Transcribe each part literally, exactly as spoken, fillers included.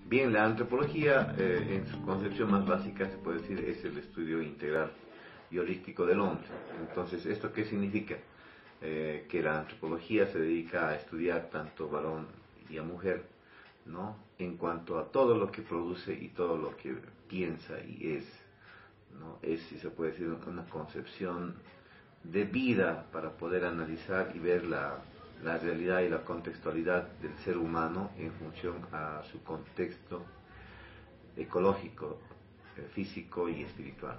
Bien, la antropología, eh, en su concepción más básica, se puede decir, es el estudio integral y holístico del hombre. Entonces, ¿esto qué significa? Eh, que la antropología se dedica a estudiar tanto varón y a mujer, ¿no? En cuanto a todo lo que produce y todo lo que piensa y es, ¿no? Es, si se puede decir, una concepción de vida para poder analizar y ver la, la realidad y la contextualidad del ser humano en función a su contexto ecológico, eh, físico y espiritual.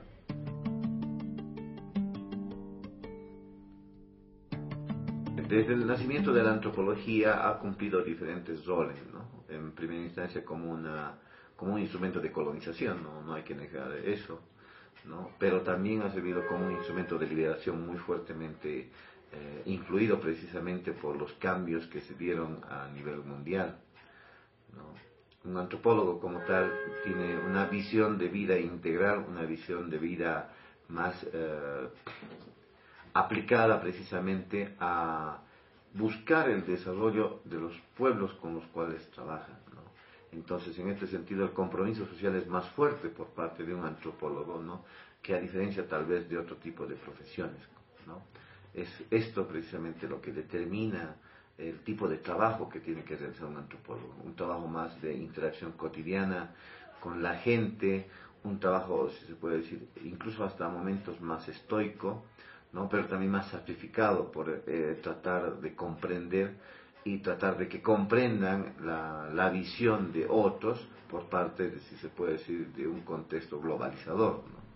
Desde el nacimiento de la antropología ha cumplido diferentes roles, ¿no? En primera instancia como, una, como un instrumento de colonización, ¿no? No hay que negar eso, ¿no? Pero también ha servido como un instrumento de liberación muy fuertemente eh, influido precisamente por los cambios que se dieron a nivel mundial, ¿no? Un antropólogo como tal tiene una visión de vida integral, una visión de vida más eh, aplicada precisamente a buscar el desarrollo de los pueblos con los cuales trabajan, ¿no? Entonces, en este sentido, el compromiso social es más fuerte por parte de un antropólogo, ¿no? Que a diferencia tal vez de otro tipo de profesiones, ¿no? Es esto precisamente lo que determina el tipo de trabajo que tiene que realizar un antropólogo, un trabajo más de interacción cotidiana con la gente, un trabajo, si se puede decir, incluso hasta momentos más estoico, ¿no? Pero también más sacrificado por eh, tratar de comprender y tratar de que comprendan la, la visión de otros por parte, de, si se puede decir, de un contexto globalizador, ¿no?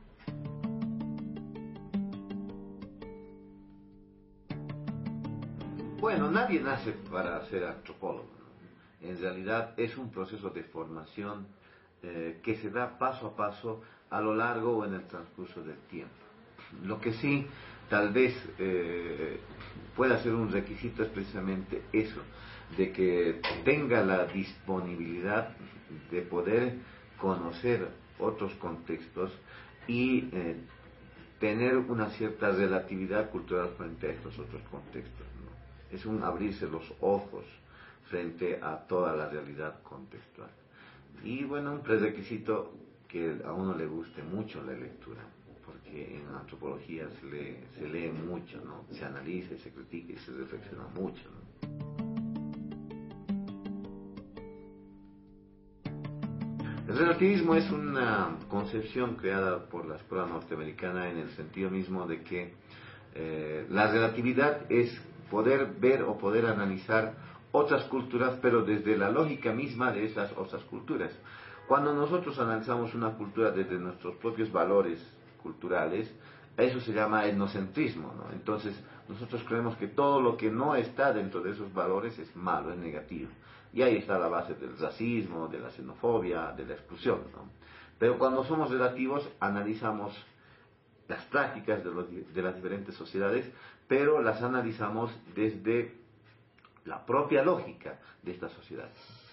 Bueno, nadie nace para ser antropólogo, ¿no? En realidad es un proceso de formación eh, que se da paso a paso a lo largo o en el transcurso del tiempo. Lo que sí, tal vez eh, pueda ser un requisito es precisamente eso, de que tenga la disponibilidad de poder conocer otros contextos y eh, tener una cierta relatividad cultural frente a estos otros contextos, ¿no? Es un abrirse los ojos frente a toda la realidad contextual. Y bueno, un prerequisito que a uno le guste mucho la lectura, porque en antropología se lee, se lee mucho, ¿no? Se analiza y se critica y se reflexiona mucho, ¿no? El relativismo es una concepción creada por la escuela norteamericana en el sentido mismo de que eh, la relatividad es poder ver o poder analizar otras culturas, pero desde la lógica misma de esas otras culturas. Cuando nosotros analizamos una cultura desde nuestros propios valores culturales, eso se llama etnocentrismo, ¿no? Entonces, nosotros creemos que todo lo que no está dentro de esos valores es malo, es negativo. Y ahí está la base del racismo, de la xenofobia, de la exclusión, ¿no? Pero cuando somos relativos, analizamos las prácticas de, los, de las diferentes sociedades, pero las analizamos desde la propia lógica de estas sociedades.